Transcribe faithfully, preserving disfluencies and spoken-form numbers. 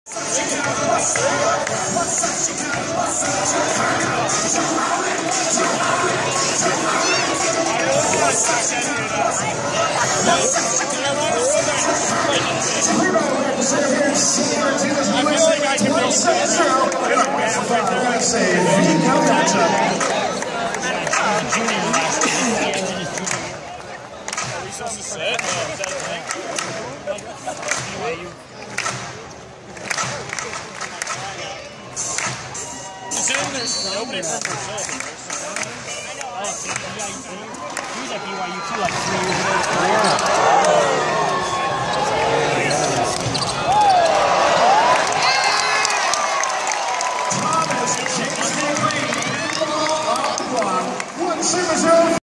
He was at B Y U too, like three years